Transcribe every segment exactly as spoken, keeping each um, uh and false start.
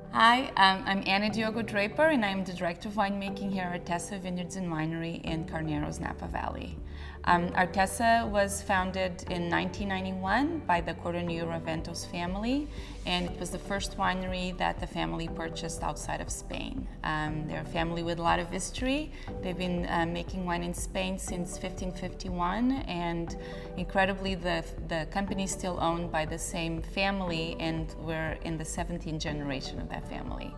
Hi, um, I'm Ana Diogo Draper, and I'm the Director of Winemaking here at Artesa Vineyards and Winery in Carneiro's Napa Valley. Um, Artesa was founded in nineteen ninety-one by the Coronillo Raventos family, and it was the first winery that the family purchased outside of Spain. Um, they're a family with a lot of history. They've been uh, making wine in Spain since fifteen fifty-one, and incredibly, the, the company is still owned by the same family, and we're in the seventeenth generation of that family.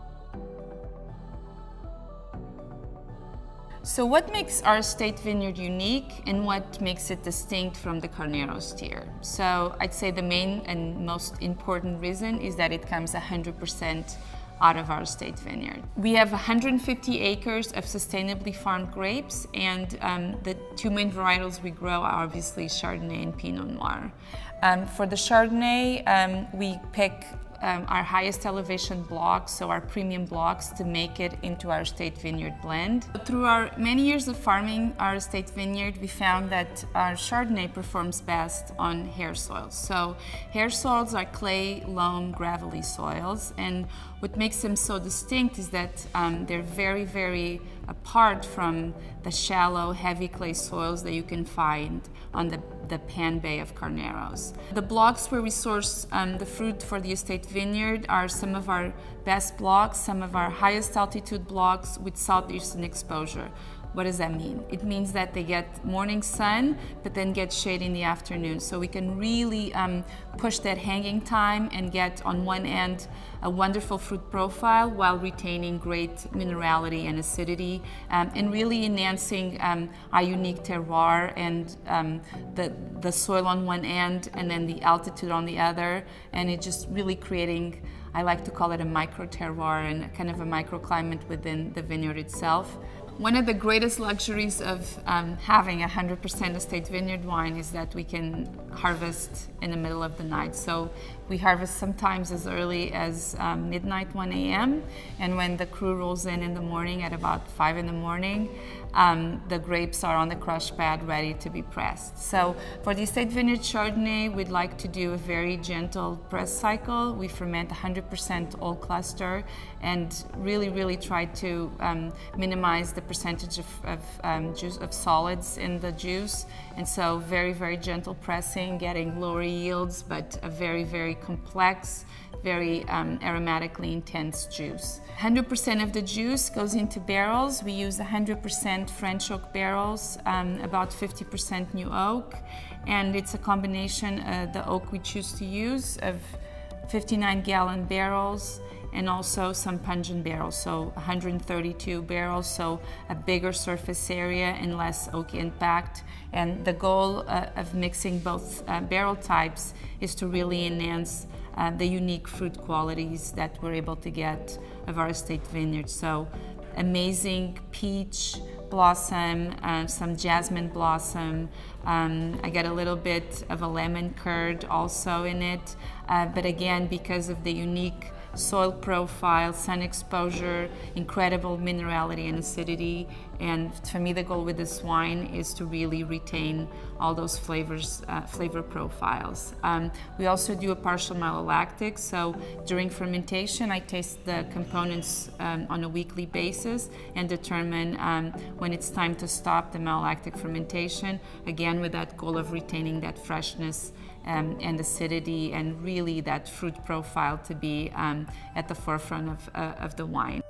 So what makes our estate vineyard unique and what makes it distinct from the Carneiro steer? So I'd say the main and most important reason is that it comes one hundred percent out of our estate vineyard. We have one hundred fifty acres of sustainably farmed grapes, and um, the two main varietals we grow are obviously Chardonnay and Pinot Noir. Um, for the Chardonnay, um, we pick Um, our highest elevation blocks, so our premium blocks, to make it into our estate vineyard blend. Through our many years of farming our estate vineyard, we found that our Chardonnay performs best on hair soils. So hair soils are clay, loam, gravelly soils, and what makes them so distinct is that um, they're very, very apart from the shallow, heavy clay soils that you can find on the, the Pan Bay of Carneiros. The blocks where we source um, the fruit for the estate vineyard are some of our best blocks, some of our highest altitude blocks with southeastern exposure. What does that mean? It means that they get morning sun, but then get shade in the afternoon. So we can really um, push that hanging time and get, on one end, a wonderful fruit profile while retaining great minerality and acidity, um, and really enhancing um, our unique terroir and um, the, the soil on one end and then the altitude on the other. And it just really creating, I like to call it a micro terroir and kind of a microclimate within the vineyard itself. One of the greatest luxuries of um, having one hundred percent estate vineyard wine is that we can harvest in the middle of the night. So we harvest sometimes as early as um, midnight, one A M And when the crew rolls in in the morning at about five in the morning, um, the grapes are on the crush pad ready to be pressed. So for the estate vineyard Chardonnay, we'd like to do a very gentle press cycle. We ferment one hundred percent old cluster and really, really try to um, minimize the percentage of, of, um, juice, of solids in the juice. And so very, very gentle pressing, getting lower yields, but a very, very complex, very um, aromatically intense juice. one hundred percent of the juice goes into barrels. We use one hundred percent French oak barrels, um, about fifty percent new oak. And it's a combination, uh, the oak we choose to use, of fifty-nine gallon barrels and also some puncheon barrels, so one hundred thirty-two barrels, so a bigger surface area and less oak impact. And the goal uh, of mixing both uh, barrel types is to really enhance uh, the unique fruit qualities that we're able to get of our estate vineyard. So amazing peach blossom, uh, some jasmine blossom. Um, I get a little bit of a lemon curd also in it, uh, but again, because of the unique soil profile, sun exposure, incredible minerality and acidity. And for me, the goal with this wine is to really retain all those flavors, uh, flavor profiles. Um, we also do a partial malolactic, so during fermentation, I taste the components um, on a weekly basis and determine um, when it's time to stop the malolactic fermentation, again with that goal of retaining that freshness um, and acidity and really that fruit profile to be um, at the forefront of, uh, of the wine.